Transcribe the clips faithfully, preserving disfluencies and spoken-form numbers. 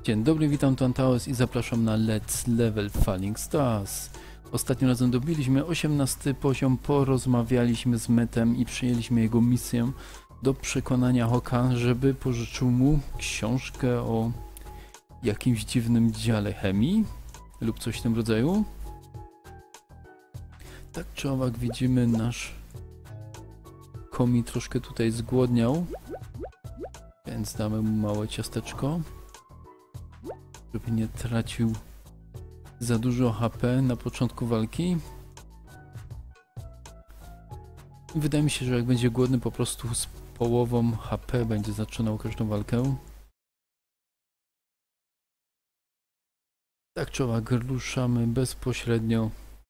Dzień dobry, witam tu Antaos i zapraszam na Let's Level Falling Stars. Ostatnim razem dobiliśmy osiemnasty poziom, porozmawialiśmy z Metem i przyjęliśmy jego misję do przekonania Hoka, żeby pożyczył mu książkę o jakimś dziwnym dziale chemii lub coś w tym rodzaju. Tak czy owak widzimy, nasz Komi troszkę tutaj zgłodniał, więc damy mu małe ciasteczko, żeby nie tracił za dużo H P na początku walki. Wydaje mi się, że jak będzie głodny, po prostu z połową H P będzie zaczynał każdą walkę. Tak czy owak ruszamy bezpośrednio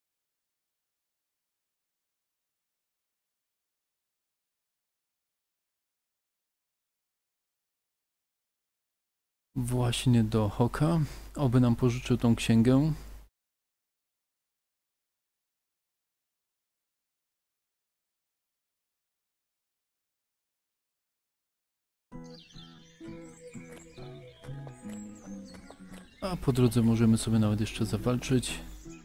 właśnie do Hoka, oby nam pożyczył tą księgę. A po drodze możemy sobie nawet jeszcze zawalczyć.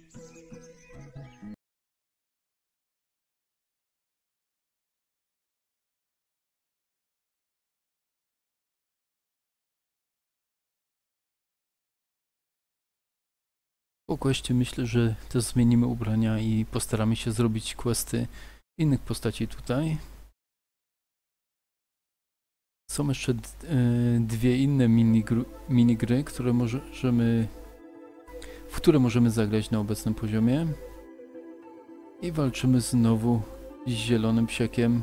Po questie myślę, że też zmienimy ubrania i postaramy się zrobić questy innych postaci tutaj. Są jeszcze dwie inne minigry, minigry, które możemy, w które możemy zagrać na obecnym poziomie. I walczymy znowu z zielonym psiakiem.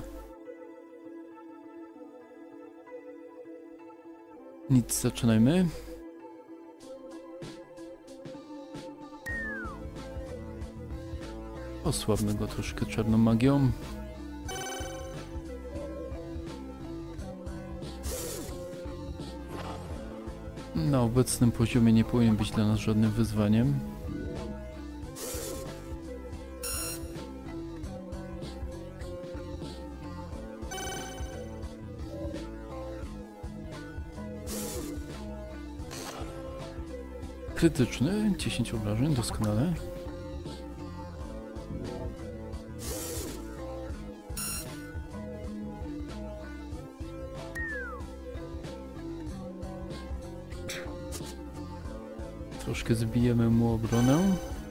Nic, zaczynajmy. Osłabmy go troszkę czarną magią. Na obecnym poziomie nie powinien być dla nas żadnym wyzwaniem. Krytyczny, dziesięć obrażeń, doskonale. Troszkę zbijemy mu obronę.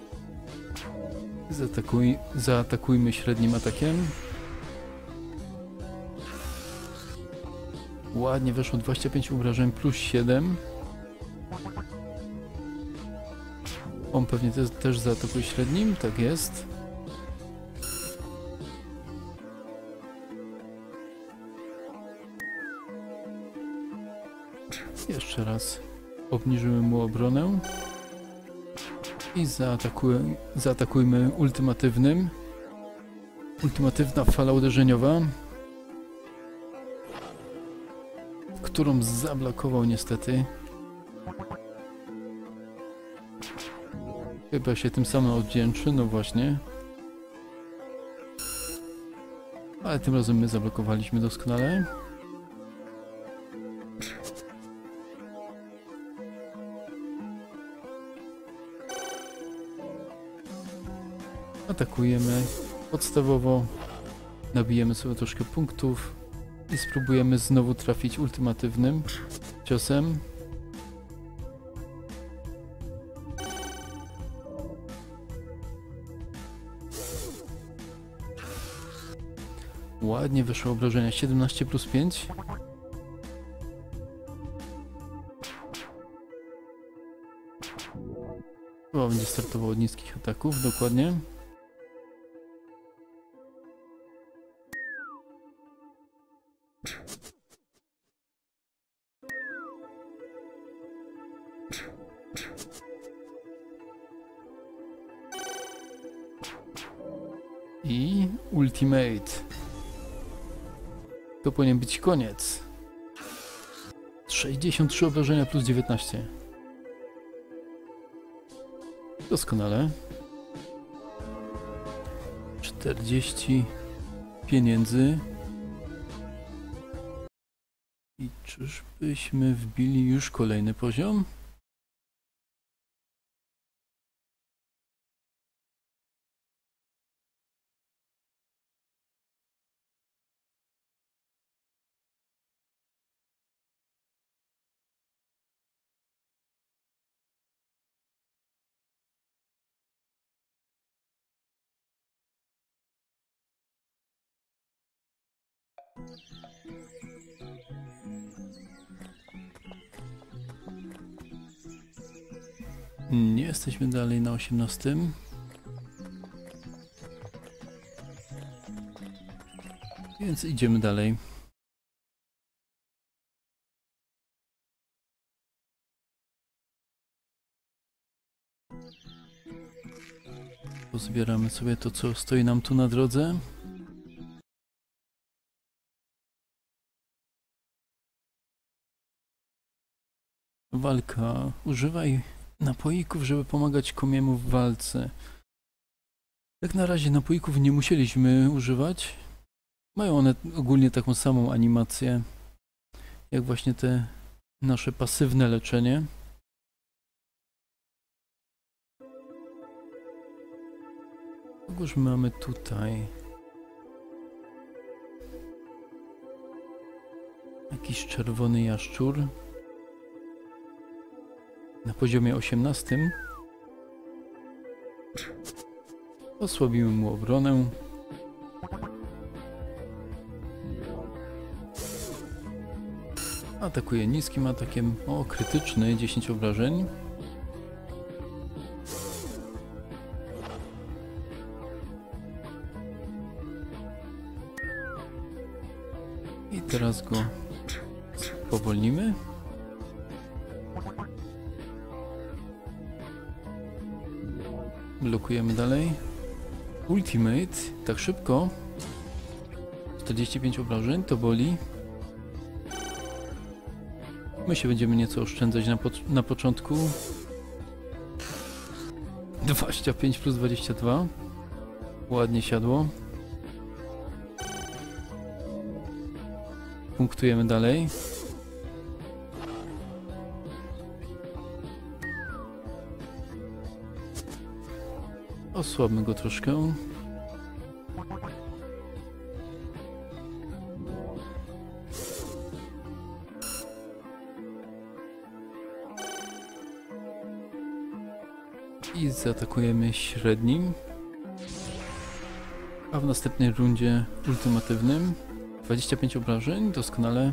Zaatakuj, zaatakujmy średnim atakiem. Ładnie weszło, dwadzieścia pięć obrażeń plus siedem. On pewnie też, też zaatakuje średnim, tak jest. Jeszcze raz obniżymy mu obronę. I zaatakuj, zaatakujmy ultimatywnym. Ultimatywna fala uderzeniowa, którą zablokował niestety. Chyba się tym samym odwdzięczy, no właśnie. Ale tym razem my zablokowaliśmy doskonale. Atakujemy podstawowo, nabijemy sobie troszkę punktów i spróbujemy znowu trafić ultimatywnym ciosem. Ładnie wyszło obrażenia, siedemnaście plus pięć. Chyba będzie startował od niskich ataków, dokładnie. I ultimate. To powinien być koniec. sześćdziesiąt trzy obrażenia plus dziewiętnaście. Doskonale. czterdzieści pieniędzy. I czyżbyśmy wbili już kolejny poziom? Nie jesteśmy dalej na osiemnastym. Więc idziemy dalej. Pozbieramy sobie to, co stoi nam tu na drodze. Walka. Używaj napoików, żeby pomagać komiemu w walce. Jak na razie napoików nie musieliśmy używać. Mają one ogólnie taką samą animację, jak właśnie te nasze pasywne leczenie. Kogoż mamy tutaj? Jakiś czerwony jaszczur. Na poziomie osiemnastym. Osłabimy mu obronę. Atakuje niskim atakiem. O, krytyczny, dziesięć obrażeń. I teraz go spowolnimy. Blokujemy dalej. Ultimate, tak szybko. czterdzieści pięć obrażeń, to boli. My się będziemy nieco oszczędzać na, po na początku. dwadzieścia pięć plus dwadzieścia dwa. Ładnie siadło. Punktujemy dalej. Osłabmy go troszkę. I zaatakujemy średnim. A w następnej rundzie ultimatywnym. dwadzieścia pięć obrażeń, doskonale.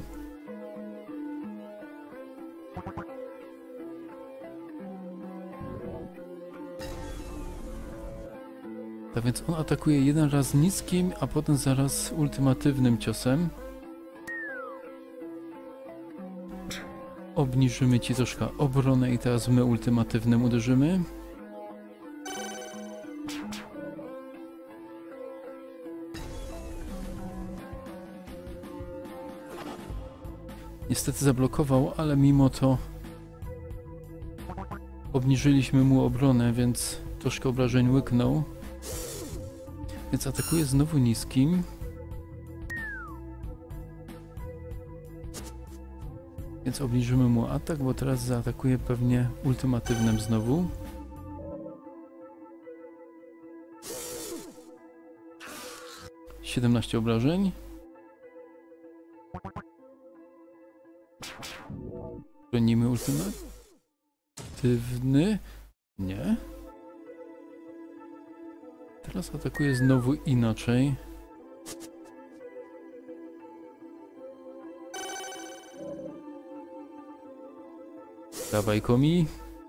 Tak więc on atakuje jeden raz niskim, a potem zaraz ultimatywnym ciosem. Obniżymy ci troszkę obronę i teraz my ultimatywnym uderzymy. Niestety zablokował, ale mimo to obniżyliśmy mu obronę, więc troszkę obrażeń łyknął. Więc atakuje znowu niskim. Więc obniżymy mu atak, bo teraz zaatakuje pewnie ultimatywnym znowu. siedemnaście obrażeń. Bronimy ultimatywny. Nie. Teraz atakuje znowu inaczej. Dawaj, komi.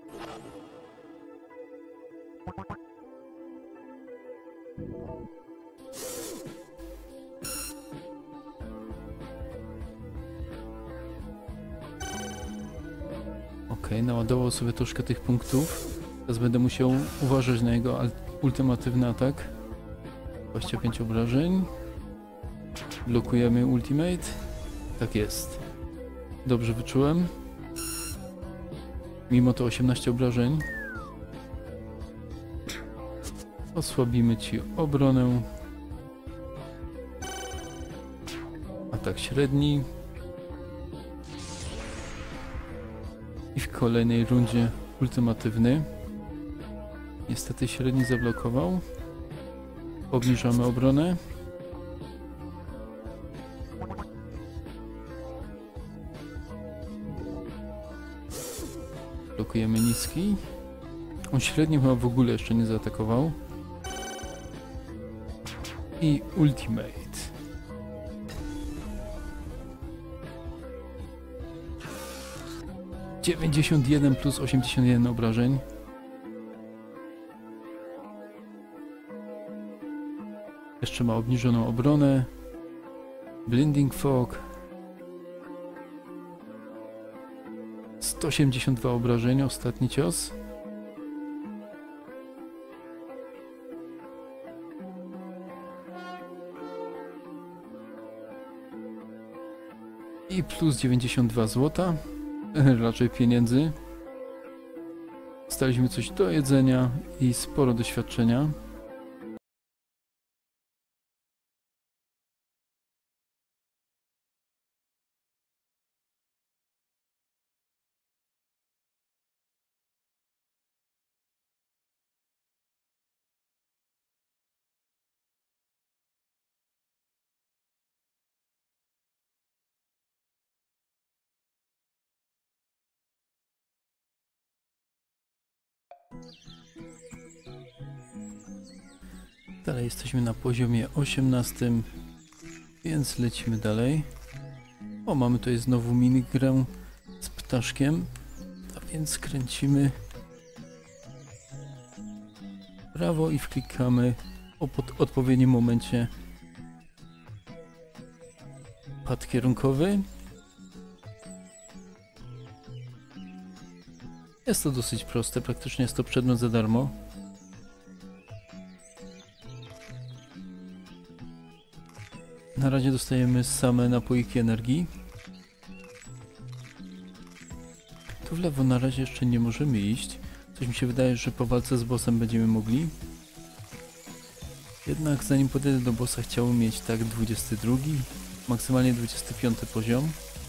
Ok, naładował sobie troszkę tych punktów. Teraz będę musiał uważać na jego ultimatywny atak. dwadzieścia pięć obrażeń. Blokujemy ultimate. Tak jest. Dobrze wyczułem. Mimo to osiemnaście obrażeń. Osłabimy ci obronę. Atak średni. I w kolejnej rundzie ultimatywny. Niestety średni zablokował. Obniżamy obronę. Blokujemy niski. On średnim chyba w ogóle jeszcze nie zaatakował. I ultimate. dziewięćdziesiąt jeden plus osiemdziesiąt jeden obrażeń. Jeszcze ma obniżoną obronę. Blinding Fog. sto osiemdziesiąt dwa obrażeń, ostatni cios. I plus dziewięćdziesiąt dwa złota, raczej pieniędzy. Staliśmy coś do jedzenia i sporo doświadczenia. Dalej jesteśmy na poziomie osiemnastym, więc lecimy dalej. O, mamy tutaj znowu minigrę z ptaszkiem, a więc kręcimy w prawo i wklikamy o pod odpowiednim momencie pad kierunkowy. Jest to dosyć proste, praktycznie jest to przedmiot za darmo. Na razie dostajemy same napojki energii. Tu w lewo na razie jeszcze nie możemy iść. Coś mi się wydaje, że po walce z bossem będziemy mogli. Jednak zanim podejdę do bossa, chciałbym mieć tak dwudziesty drugi, maksymalnie dwudziesty piąty poziom.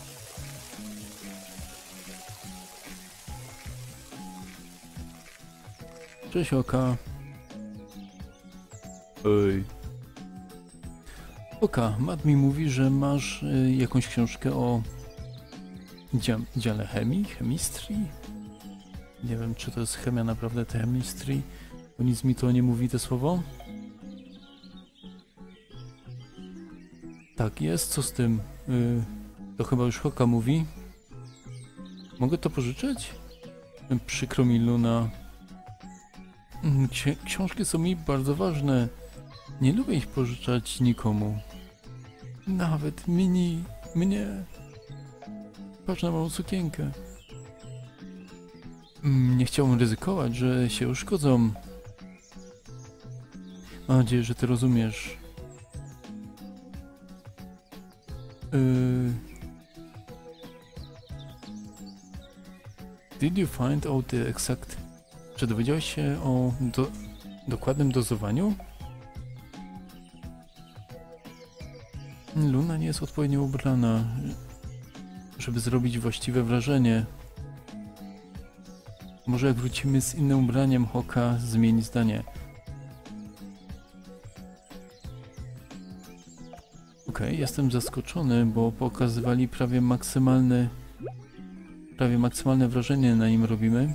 Cześć oka. Ej. Oka, Matt mi mówi, że masz y, jakąś książkę o dzia dziale chemii, chemistry? Nie wiem, czy to jest chemia naprawdę, te chemistry, bo nic mi to nie mówi, to słowo. Tak jest, co z tym? Y, to chyba już Hoka mówi. Mogę to pożyczyć? Y, przykro mi, Luna. Y, ksi książki są mi bardzo ważne. Nie lubię ich pożyczać nikomu. Nawet mini... mnie. Patrz na małą sukienkę. Mm, nie chciałbym ryzykować, że się uszkodzą. Mam nadzieję, że ty rozumiesz. Yy... Did you find out the exact... Czy dowiedziałeś się o do... dokładnym dozowaniu? Luna nie jest odpowiednio ubrana, żeby zrobić właściwe wrażenie. Może jak wrócimy z innym ubraniem, Hoka zmieni zdanie. Okej, okay, jestem zaskoczony, bo pokazywali prawie maksymalny, prawie maksymalne wrażenie na nim robimy.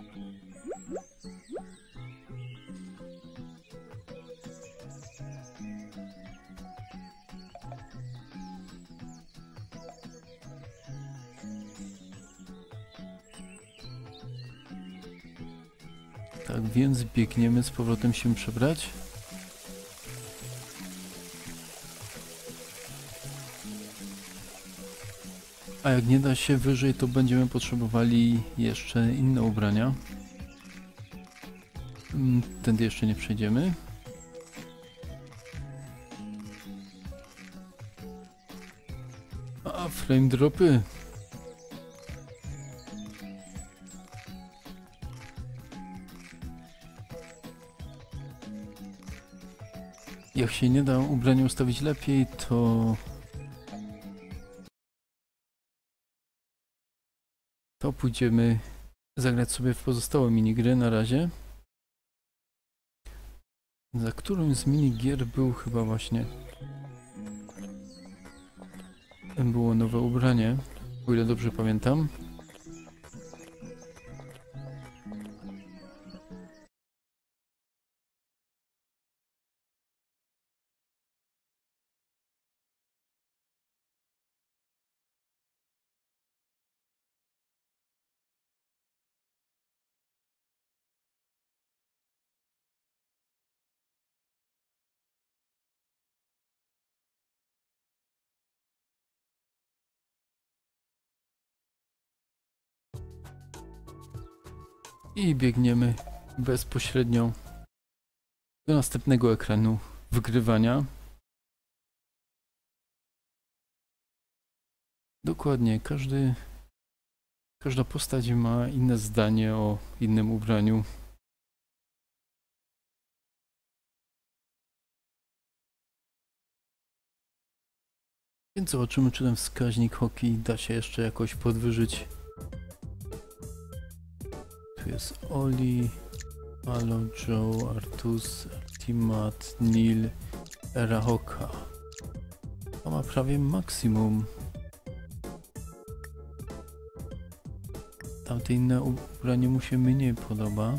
Tak więc biegniemy z powrotem się przebrać. A jak nie da się wyżej, to będziemy potrzebowali jeszcze inne ubrania. Tędy jeszcze nie przejdziemy. A, frame dropy. Jak się nie da ubrania ustawić lepiej, to... To pójdziemy zagrać sobie w pozostałe minigry na razie. Za którąś z minigier był chyba właśnie... było nowe ubranie, o ile dobrze pamiętam. I biegniemy bezpośrednio do następnego ekranu wygrywania. Dokładnie, każdy, każda postać ma inne zdanie o innym ubraniu. Więc zobaczymy, czy ten wskaźnik hockey da się jeszcze jakoś podwyżyć. Tu jest Oli, Halo, Joe, Artus, Ultimat, Neil, Era Hoka. To ma prawie maksimum. Tamte inne ubranie mu się mniej podoba.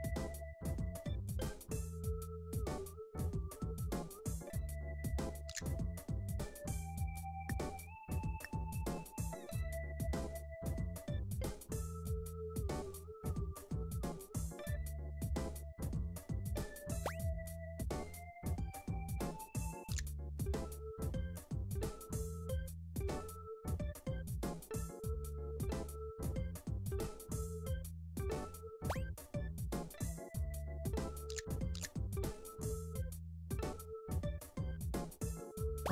A?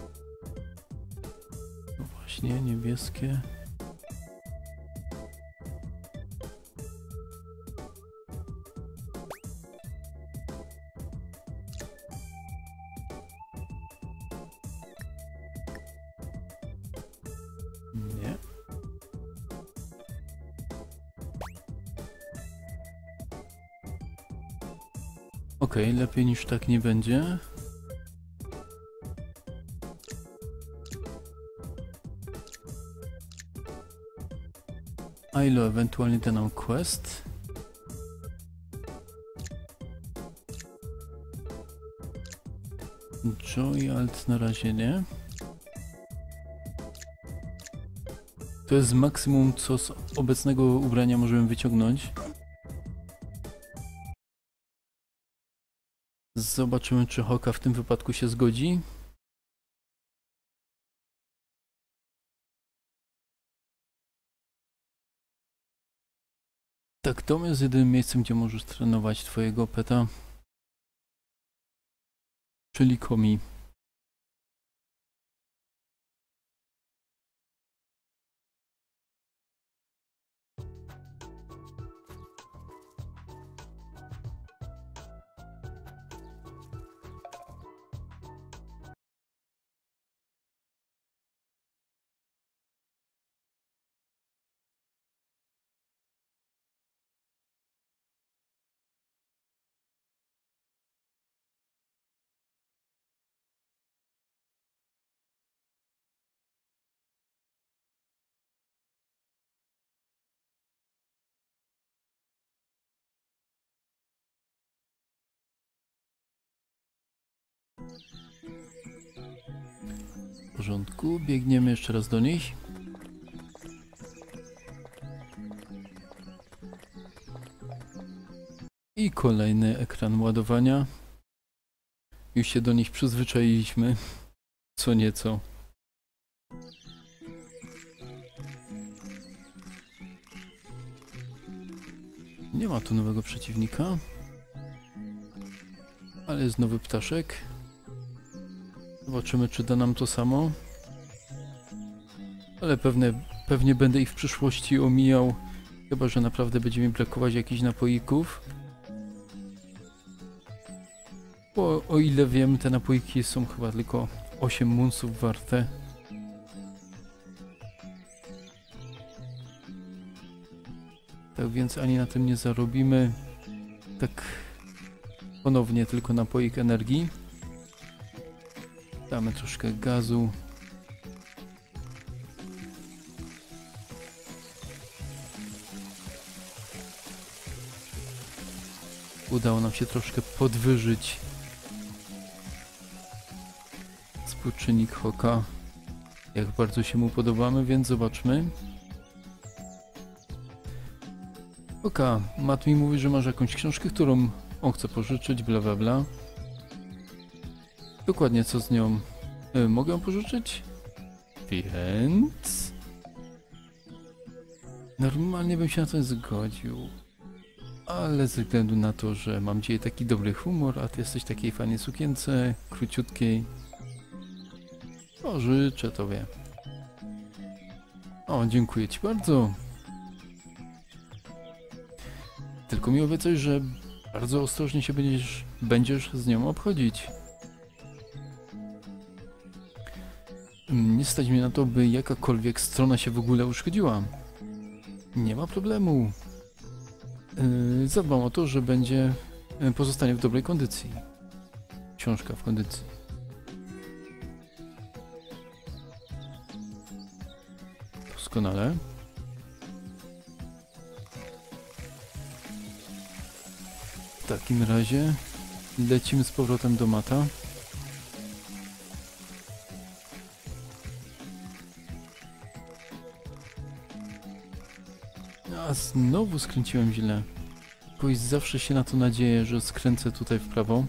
No właśnie, niebieskie. Nie. Okej, okay, lepiej niż tak nie będzie. Ilo ewentualnie da nam quest. Joy Alt na razie nie. To jest maksimum, co z obecnego ubrania możemy wyciągnąć. Zobaczymy, czy Hoka w tym wypadku się zgodzi. Tak, dom jest jedynym miejscem, gdzie możesz trenować twojego peta. Czyli Komi. W porządku, biegniemy jeszcze raz do nich. I kolejny ekran ładowania. Już się do nich przyzwyczailiśmy, co nieco. Nie ma tu nowego przeciwnika, ale jest nowy ptaszek. Zobaczymy, czy da nam to samo. Ale pewne, pewnie będę ich w przyszłości omijał, chyba że naprawdę będzie mi brakować jakichś napoików. Bo o ile wiem, te napoiki są chyba tylko osiem munsów warte. Tak więc ani na tym nie zarobimy. Tak ponownie tylko napoik energii. Damy troszkę gazu. Udało nam się troszkę podwyżyć współczynnik Hoka. Jak bardzo się mu podobamy, więc zobaczmy. Oka, Matt mi mówi, że masz jakąś książkę, którą on chce pożyczyć, bla bla bla. Dokładnie, co z nią? Y, mogę ją pożyczyć? Więc... Normalnie bym się na to zgodził. Ale ze względu na to, że mam dzisiaj taki dobry humor, a ty jesteś w takiej fajnej sukience, króciutkiej, to życzę tobie. O, dziękuję ci bardzo. Tylko mi obiecaj, że bardzo ostrożnie się będziesz, będziesz z nią obchodzić. Nie stać mnie na to, by jakakolwiek strona się w ogóle uszkodziła. Nie ma problemu. Yy, zadbam o to, że będzie yy, pozostanie w dobrej kondycji. Książka w kondycji. Doskonale. W takim razie lecimy z powrotem do Mata. A znowu skręciłem źle. Jakoś zawsze się na to nadzieję, że skręcę tutaj w prawo.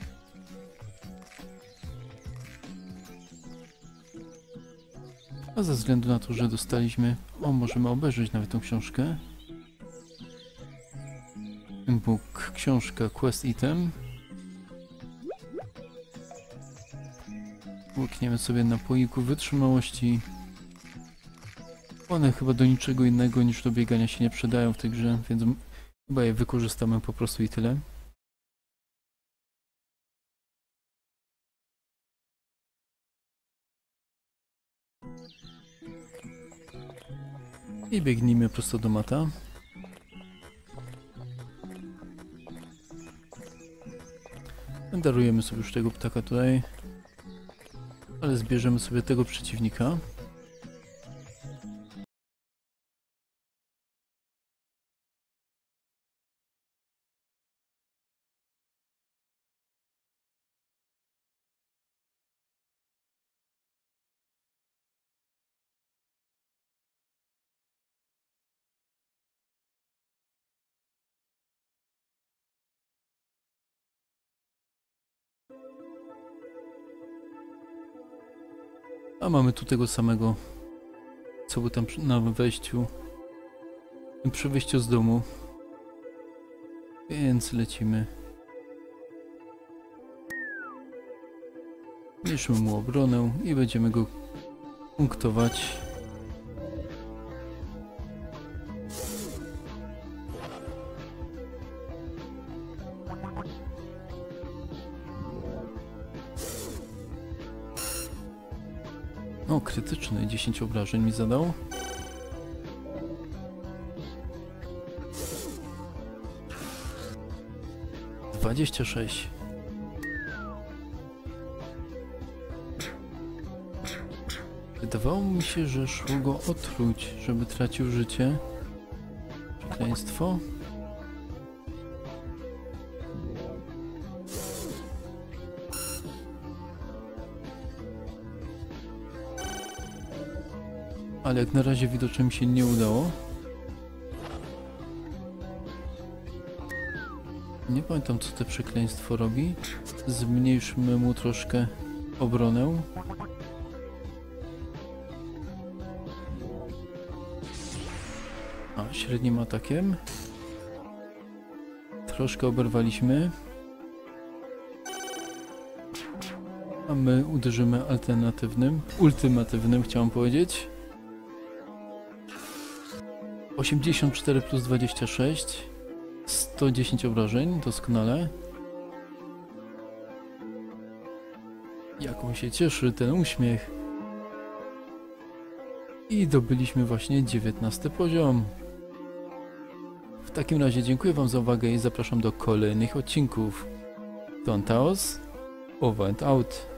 A ze względu na to, że dostaliśmy... O, możemy obejrzeć nawet tą książkę. Book, książka, quest item. Łykniemy sobie napoiku wytrzymałości. One chyba do niczego innego niż do biegania się nie przydają w tej grze, więc chyba je wykorzystamy po prostu i tyle. I biegnijmy prosto do Mata. Darujemy sobie już tego ptaka tutaj, ale zbierzemy sobie tego przeciwnika. A mamy tu tego samego, co był tam na wejściu, przy wyjściu z domu. Więc lecimy. Zmniejszymy mu obronę i będziemy go punktować. O, krytyczny, dziesięć obrażeń mi zadał. dwadzieścia sześć. Wydawało mi się, że szło go otruć, żeby tracił życie. Przekleństwo. Ale jak na razie widocznie mi się nie udało. Nie pamiętam, co to przekleństwo robi. Zmniejszmy mu troszkę obronę. A, średnim atakiem. Troszkę oberwaliśmy. A my uderzymy alternatywnym, ultimatywnym, chciałem powiedzieć. osiemdziesiąt cztery plus dwadzieścia sześć. sto dziesięć obrażeń, doskonale. Jak on się cieszy, ten uśmiech. I dobyliśmy właśnie dziewiętnasty poziom. W takim razie dziękuję wam za uwagę i zapraszam do kolejnych odcinków. Don Taos, over and out.